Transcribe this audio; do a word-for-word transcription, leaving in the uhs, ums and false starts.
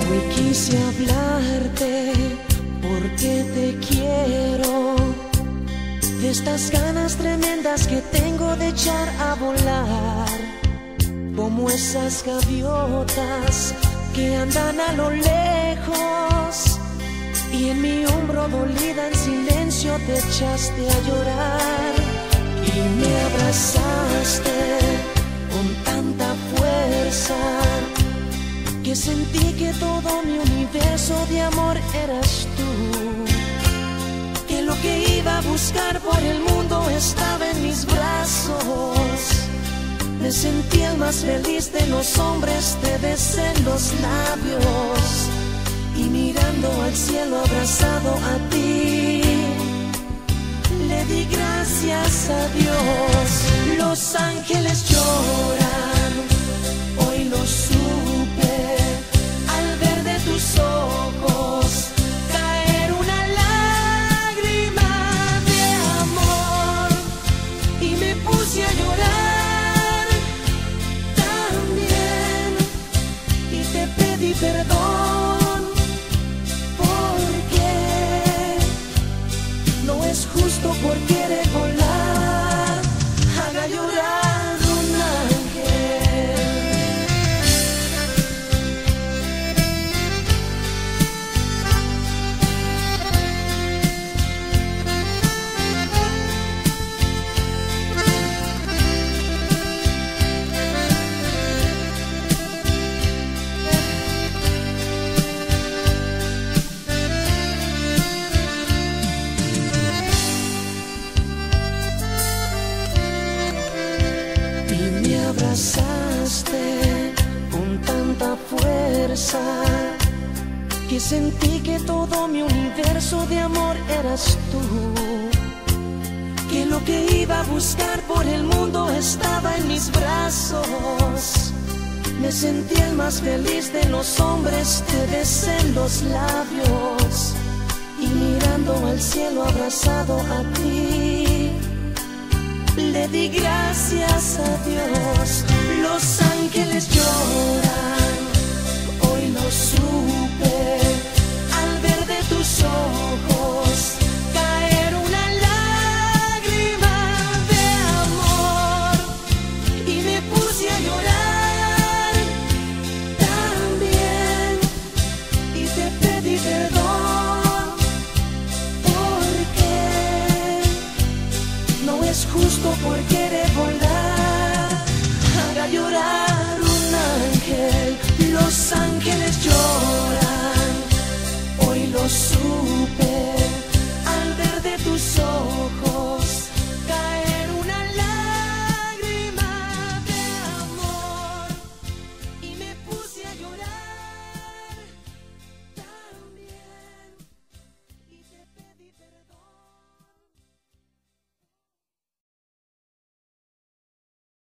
Hoy quise hablarte porque te quiero, de estas ganas tremendas que tengo de echar a volar, como esas gaviotas que andan a lo lejos, y en mi hombro dolida en silencio te echaste a llorar y me abrazaste con tanta fuerza que sentí que todo mi universo de amor eras tú, que lo que iba a buscar por el mundo estaba en mis brazos. Me sentí el más feliz de los hombres, te besé en los labios y mirando al cielo abrazado a ti, le di gracias a Dios. Los ángeles lloran, hoy lo supe, al ver de tus ojos caer una lágrima de amor, y me puse a llorar también, y te pedí perdón, porque no es justo por querer volar haga llorar un ángel. Abrazaste con tanta fuerza que sentí que todo mi universo de amor eras tú, que lo que iba a buscar por el mundo estaba en mis brazos. Me sentí el más feliz de los hombres, te besé en los labios y mirando al cielo abrazado a ti, le di gracias a Dios. Los ángeles